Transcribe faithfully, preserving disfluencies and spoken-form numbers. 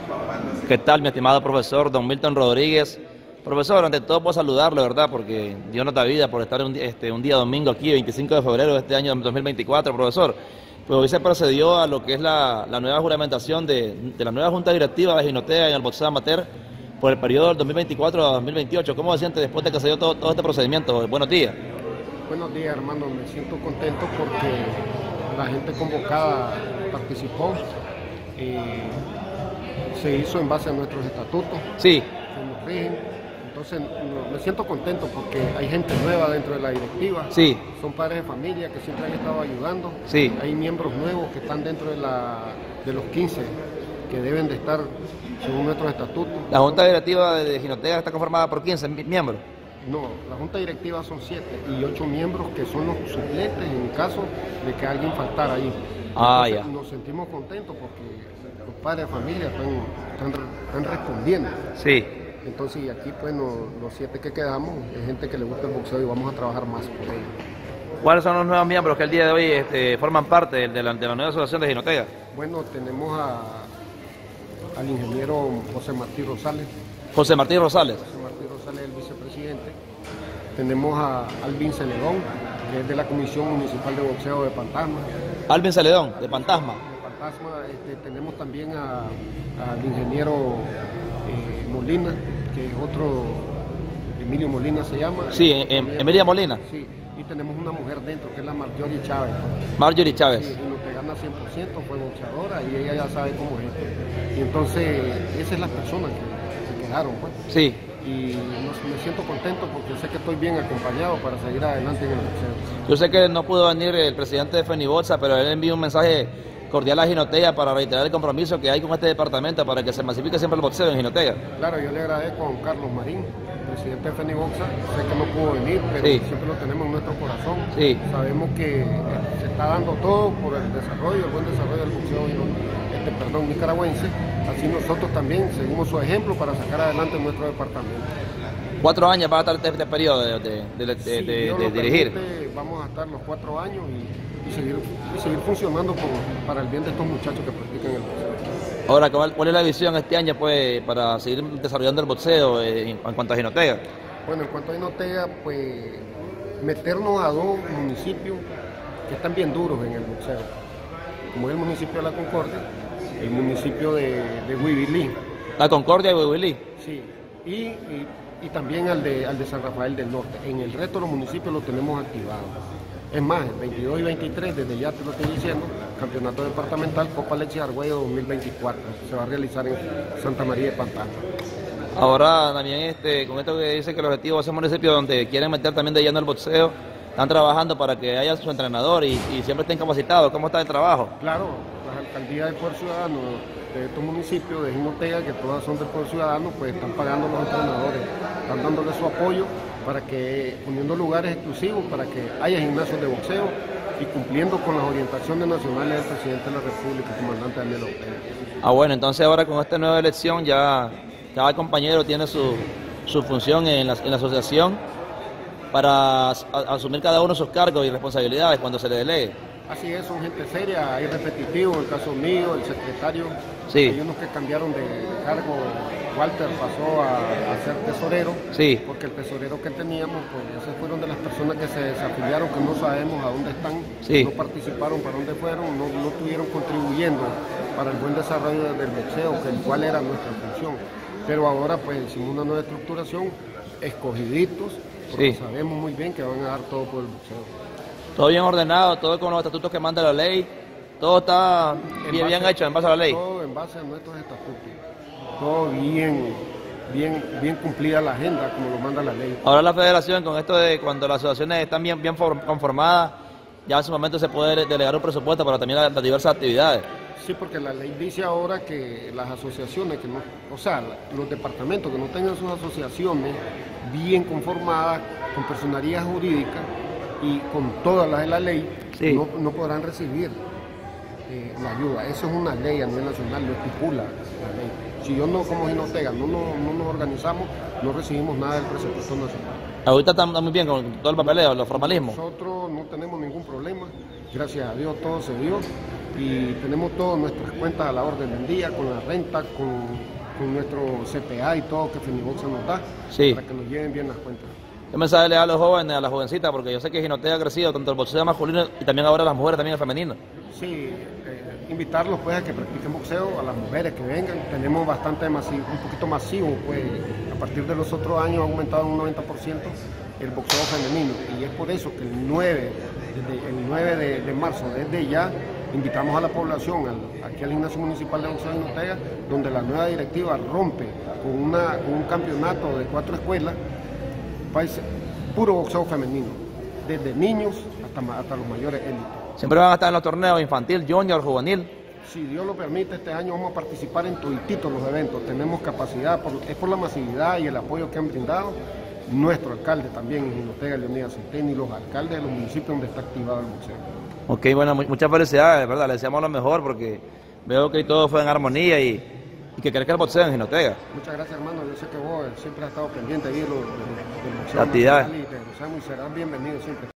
¿Qué tal, mi estimado profesor don Milton Rodríguez? Profesor, ante todo puedo saludarlo, ¿verdad? Porque Dios nos da vida por estar un, este, un día domingo aquí, veinticinco de febrero de este año dos mil veinticuatro, profesor. Pues hoy se procedió a lo que es la, la nueva juramentación de, de la nueva Junta Directiva de Jinotega en el boxeo amateur por el periodo del dos mil veinticuatro a dos mil veintiocho. ¿Cómo se siente después de que se dio todo, todo este procedimiento? Buenos días. Buenos días, hermano. Me siento contento porque la gente convocada participó. Eh, se hizo en base a nuestros estatutos. Sí. Que nos rigen. Entonces no, me siento contento porque hay gente nueva dentro de la directiva. Sí. Son padres de familia que siempre han estado ayudando. Sí. Hay miembros nuevos que están dentro de, la, de los quince que deben de estar según nuestros estatutos. La Junta Directiva de Jinotega está conformada por quince miembros. No, la Junta Directiva son siete y ocho miembros que son los suplentes en caso de que alguien faltara ahí. Ah, Entonces, ya. nos sentimos contentos porque los padres de familia están, están, están respondiendo. Sí. Entonces, y aquí pues no, los siete que quedamos es gente que le gusta el boxeo y vamos a trabajar más por ello. ¿Cuáles son los nuevos miembros que el día de hoy este, forman parte de la, de la nueva asociación de Jinotega? Bueno, tenemos a, al ingeniero José Martí Rosales. José Martí Rosales. José Martí Rosales, el vicepresidente. Tenemos a Alvin Celedón, que es de la Comisión Municipal de Boxeo de Pantasma. Alvin Celedón, de Pantasma. De Pantasma. Este, tenemos también al ingeniero eh, Molina, que es otro, Emilio Molina se llama. Sí, em, Emilia Molina. Sí, y tenemos una mujer dentro, que es la Marjorie Chávez. Marjorie Chávez. Sí, y lo que gana cien por ciento, fue boxeadora y ella ya sabe cómo es. Y entonces, esa es la persona que se quedaron, pues. Sí. Y me siento contento porque sé que estoy bien acompañado para seguir adelante en el boxeo. Yo sé que no pudo venir el presidente de Fenibolsa, pero él envió un mensaje cordial a Jinotega para reiterar el compromiso que hay con este departamento para que se masifique siempre el boxeo en Jinotega. Claro, yo le agradezco a Juan Carlos Marín, presidente de Feniboxa. Sé que no pudo venir, pero sí. siempre lo tenemos en nuestro corazón. Sí. Sabemos que se está dando todo por el desarrollo, el buen desarrollo del boxeo este, perdón, nicaragüense. Así nosotros también seguimos su ejemplo para sacar adelante nuestro departamento. Cuatro años va a estar este, este periodo de, de, de, de, sí, de, de, de dirigir. Permite, vamos a estar los cuatro años y, y, seguir, y seguir funcionando por, para el bien de estos muchachos que practican el boxeo. Ahora, ¿cuál, cuál es la visión este año pues, para seguir desarrollando el boxeo en, en cuanto a Jinotega? Bueno, en cuanto a Jinotega, pues meternos a dos municipios que están bien duros en el boxeo, como es el municipio de La Concordia, el municipio de, de Huibilí. La Concordia y Huibilí. Sí, y, y, y también al de, al de San Rafael del Norte. En el resto de los municipios los tenemos activados. Es más, el veintidós y veintitrés, desde ya te lo estoy diciendo, campeonato departamental Copa Leche Argüello dos mil veinticuatro. Se va a realizar en Santa María de Pantasma. Ahora también este, con esto que dice que el objetivo va a ser un municipio donde quieren meter también de lleno el boxeo, están trabajando para que haya su entrenador y, y siempre estén capacitados. ¿Cómo está el trabajo? Claro, las alcaldías del Poder Ciudadano de estos municipios de Jinotega, que todas son del Poder Ciudadano, pues están pagando a los entrenadores, están dándole su apoyo para que, poniendo lugares exclusivos para que haya gimnasios de boxeo y cumpliendo con las orientaciones nacionales del presidente de la República, el comandante Daniel Ortega. Ah, bueno, entonces ahora con esta nueva elección ya cada compañero tiene su, su función en la, en la asociación para a, asumir cada uno sus cargos y responsabilidades cuando se le delegue. Así es, son gente seria, hay repetitivos, el caso mío, el secretario, sí. Hay unos que cambiaron de cargo, Walter pasó a, a ser tesorero, sí. Porque el tesorero que teníamos, pues esos fueron de las personas que se desafiliaron, que no sabemos a dónde están, sí. No participaron, para dónde fueron, no, no estuvieron contribuyendo para el buen desarrollo del boxeo, que el cual era nuestra función. Pero ahora pues hicimos una nueva estructuración, escogiditos, porque sí. Sabemos muy bien que van a dar todo por el boxeo. Todo bien ordenado, todo con los estatutos que manda la ley, todo está bien, base, bien hecho en base a la ley. Todo en base a nuestros estatutos, todo bien, bien, bien cumplida la agenda como lo manda la ley. Ahora la federación, con esto de cuando las asociaciones están bien, bien conformadas, ya en su momento se puede delegar un presupuesto para también las, las diversas actividades. Sí, porque la ley dice ahora que las asociaciones, que no, o sea, los departamentos que no tengan sus asociaciones bien conformadas, con personería jurídica, y con todas las de la ley, sí. no, no podrán recibir eh, la ayuda. Eso es una ley a nivel nacional, lo estipula la ley. Si yo no, como Jinotega, no, no, no nos organizamos, no recibimos nada del presupuesto nacional. Ahorita está muy bien con todo el papeleo, los formalismos. Nosotros no tenemos ningún problema, gracias a Dios todo se dio. y tenemos todas nuestras cuentas a la orden del día, con la renta, con, con nuestro C P A y todo que Feniboxa nos da, sí, para que nos lleven bien las cuentas. ¿Qué mensaje le da a los jóvenes, a las jovencitas? Porque yo sé que Jinotega ha crecido tanto el boxeo masculino y también ahora las mujeres, también el femenino. Sí, eh, invitarlos pues a que practiquen boxeo, a las mujeres que vengan. Tenemos bastante masivo, un poquito masivo, pues a partir de los otros años ha aumentado un noventa por ciento el boxeo femenino, y es por eso que el nueve, desde el nueve de, de marzo, desde ya, invitamos a la población al, aquí al Gimnasio Municipal de Boxeo de Jinotega, donde la nueva directiva rompe con, una, con un campeonato de cuatro escuelas, país, puro boxeo femenino, desde niños hasta, hasta los mayores élites. Siempre van a estar en los torneos infantil, junior, juvenil. Si Dios lo permite, este año vamos a participar en todititos los eventos. Tenemos capacidad, por, es por la masividad y el apoyo que han brindado nuestro alcalde también en Jinotega, Leonidas Centeno, y los alcaldes de los municipios donde está activado el boxeo. Ok, bueno, muchas felicidades, ¿verdad? Le deseamos lo mejor porque veo que todo fue en armonía y, y que crezca el boxeo en Jinotega. Muchas gracias, hermano. Yo sé que vos siempre has estado pendiente ahí de lo, de, del boxeo. La actividad. Y te gozamos y serás bienvenido siempre.